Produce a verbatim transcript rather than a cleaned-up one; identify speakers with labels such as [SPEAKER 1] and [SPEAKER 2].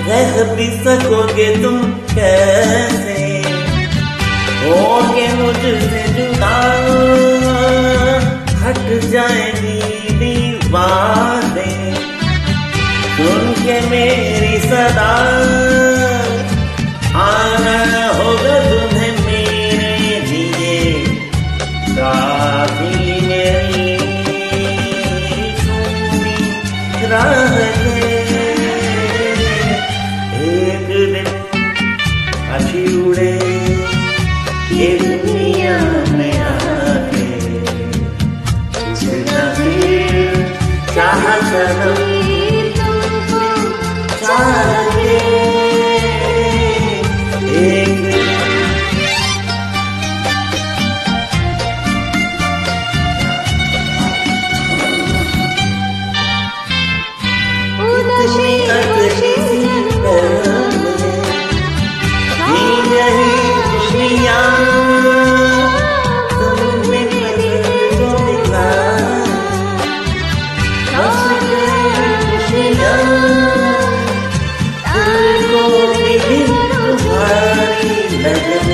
[SPEAKER 1] रह भी सकोगे तुम कैसे, होगे मुझसे जुदा, हट जाएंगी दीवारें, सुन के मेरी सदा आना होगा तुम्हें मेरे लिए, काफी मेरी सुनी राह है। एक दिन अच्छी उड़े ये दुनिया में आके, इतना फिर चाह सनम चाहिए। एक तुम्हारी लगन